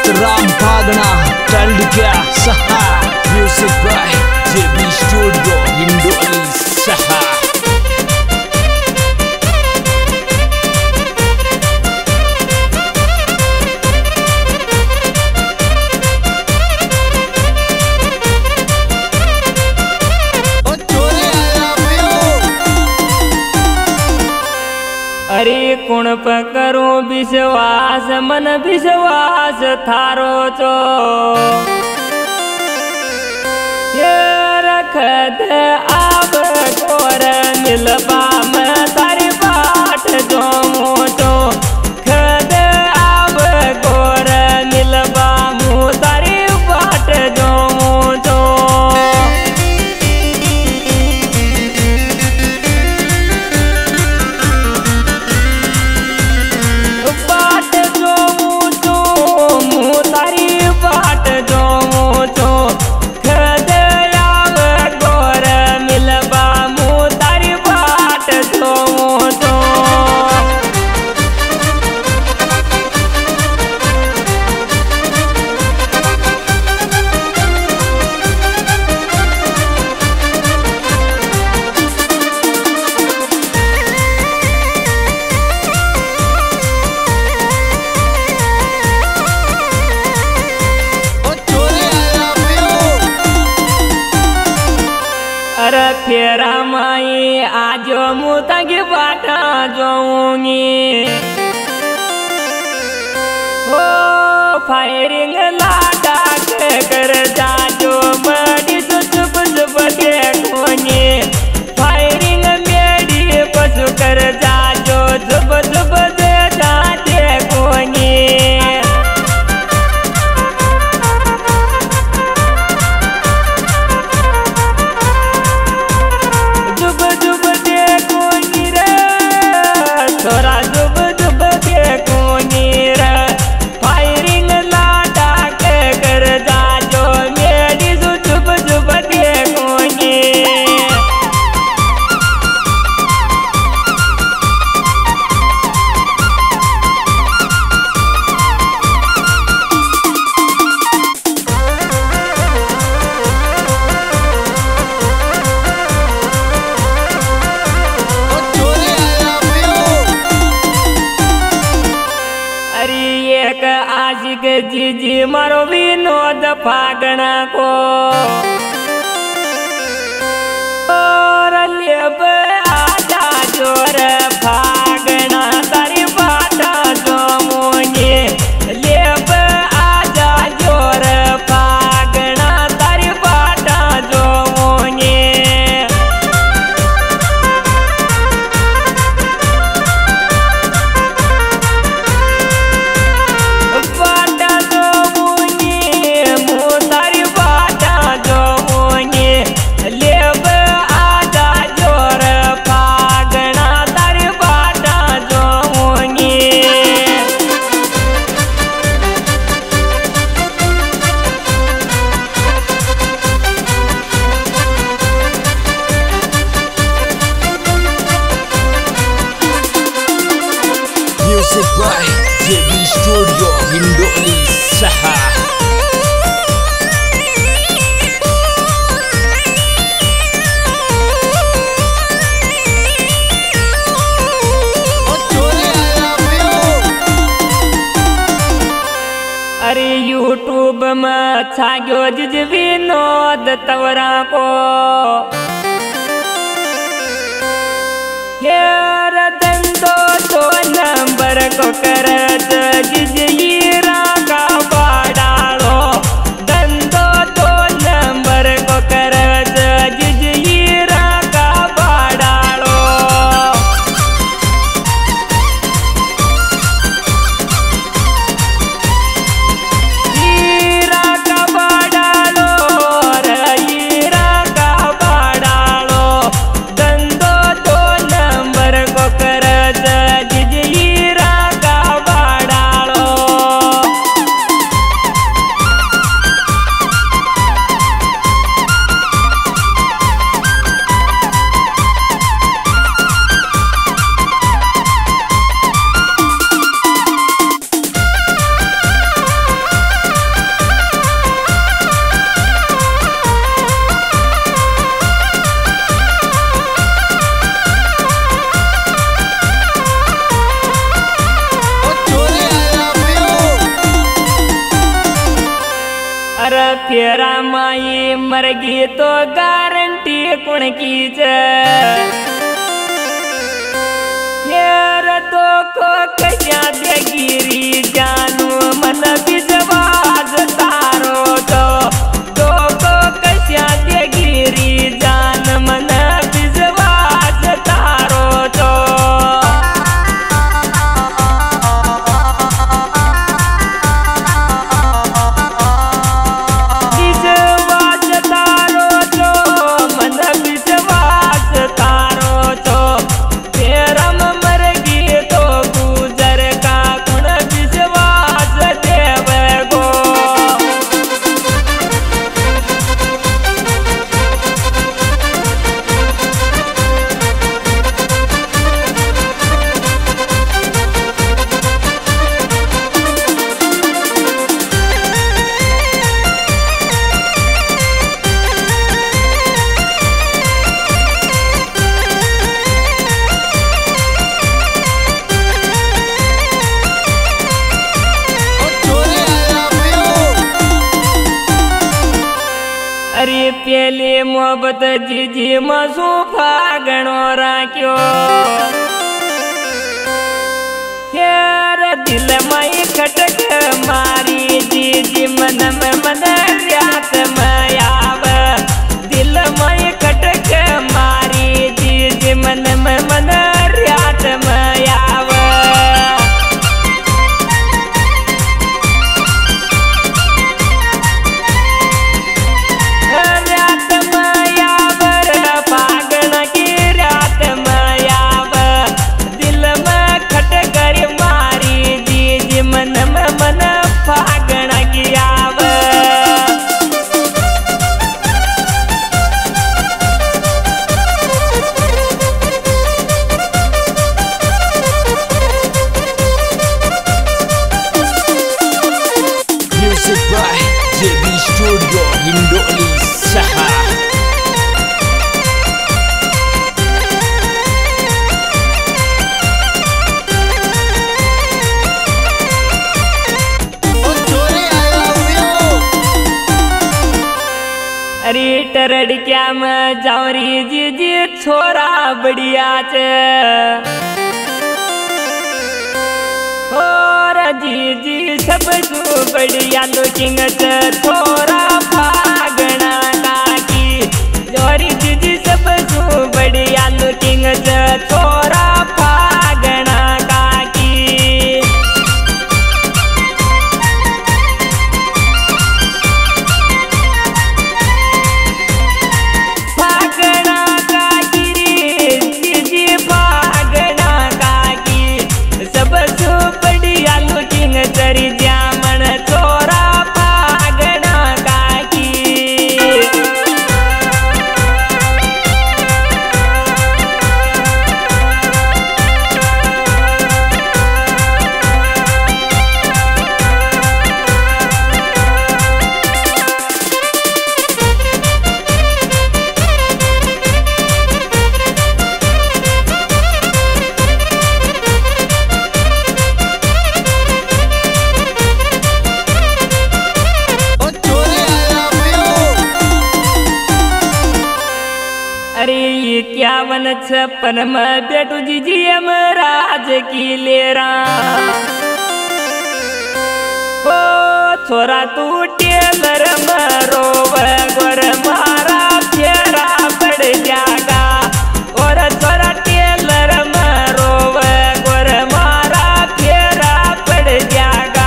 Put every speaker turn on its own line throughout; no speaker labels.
राम भागना टल्ड क्या सहा music by JB studio Hindoli सहा।
अरे कुण पे करूं विश्वास मन विश्वास थारो चो ये रख दे आब गोर मिलबा में तारी बाट जो मोटो खद आब गोर मिलबा मु तारी बाट जो मोटो फेरा माई आज मुता की बाटा जाऊंगी ओ फायरिंग लाटा कर जाजो बड़ी तो चुप चुप देखोनी फायरिंग मेरी पशु कर जाजो चुप चुप देखा देखोनी जीजी मारो विनोद फागना को और लेब आजा जोर फागना तारी बाटा जो मोंगे लेब आजा जोर फागना तारी बाटा जो मोंगे
music by JB studio Hindoli सहा।
अरे यूट्यूब में अच्छा गयो जिज विनोद तवरा को धंधो तो नंबर को कर जिज हीरा का बाड़ालो धंधो तो नंबर को कर जिज हीरा का बाड़ालो हीरा का बाड़ालो हीरा का बाड़ालो धंधो तो नंबर को कर जिज हीरा का फेरा माई मरगी तो गारंटी कुण की यार तो को कया दे गिरी जानू मन विश्वास तारो तो को कया दे गिरी जान मन विश्वास तारो अरे पहले मोहब्बत जीजी मसू फागणो राख्यो यार दिल में खटक मारी जीजी मन में मन रात में आव दिल में खटक मारी जीजी मन में मन रात में आव
JB Studio Indoli Saha
अरे टरड क्या मैं जाऊरी जीजी छोरा बढ़िया और जीजी सब बढ़िया लुकिंग छोरा फागणा काकी जोरी जीजी सब बढ़िया लुकिंग छोरा फागणा काकी फागणा काकी रे जीजी फागणा काकी सब बढ़िया लुकिंग चरी जामन छोरा फागणा काकी अरे ये क्या वन छप्पन में बेटू जीजी राज की लेरा ओ छोरा तू टेलर मरो गोर मारा फेरा पड़ जागा और छोरा टेलर मरो गोर मारा फेरा पड़ जागा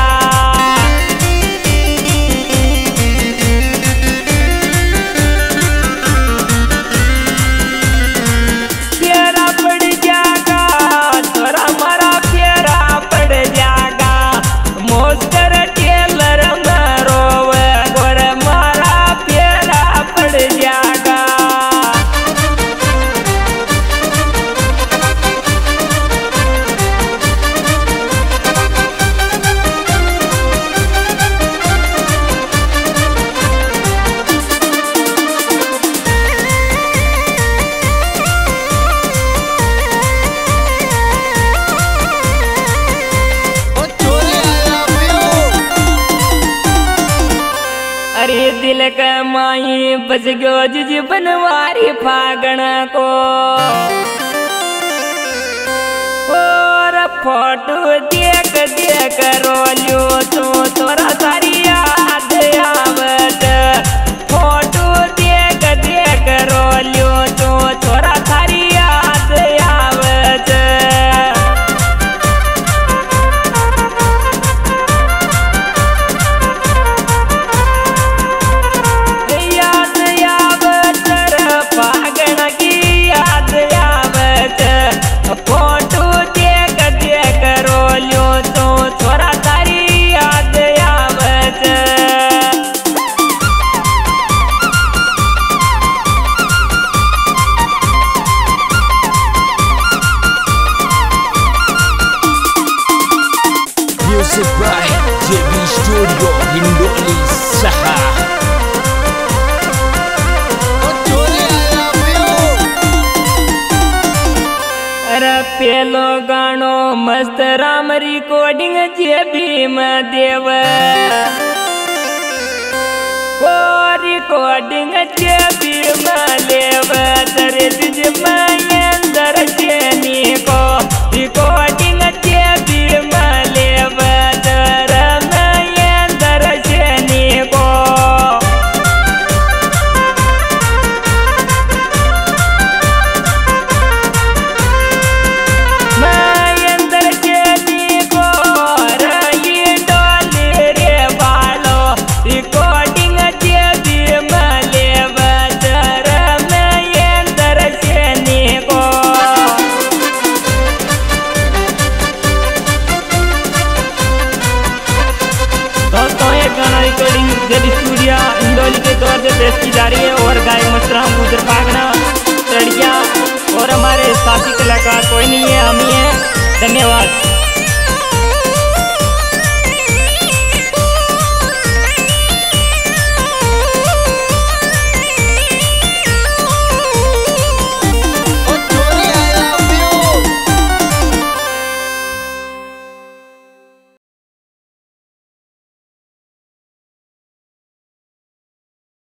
अरे दिल का माई बस गयो जी बनवारी फागण को और फोटो देख देख रोलियो तो तोरा सारी याद आवत फोटो देख देख रोलियो तो तोरा सारी याद आवत फोटो देख देख रोलियो तो थोड़ा तारी याद आवत
Music by JB Studio Hindoli Saha.
पेलो गानो मस्त राम रिकॉर्डिंग जेबी में देव ओ रिकॉर्डिंग जेबी में लेव तेरे दिज में अंदर चेनी को रिकॉर्डिंग जेबी में लेव तेरे में अंदर चेनी को जेबी स्टूडियो हिंडोली के तौर से पेश की जा रही है और गायक मस्तराम गुजर फागना लड़कियाँ और हमारे साथी कलाकार कोई नहीं है हम ही हैं। धन्यवाद।